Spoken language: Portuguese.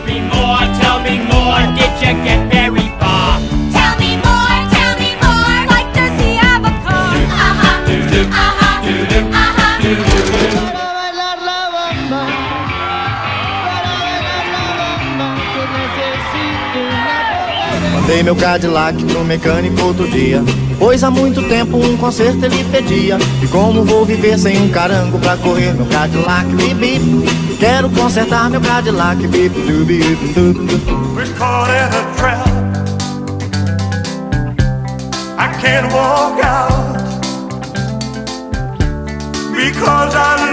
tell me more, did you get very far? Tell me more, like does he have a car? Mandei meu Cadillac pro mecânico outro dia, pois há muito tempo um conserto ele pedia. E como vou viver sem um carango pra correr meu Cadillac, bip bip. Quero consertar meu Cadillac, bip du bip du du. We're caught in a trap. I can't walk out because I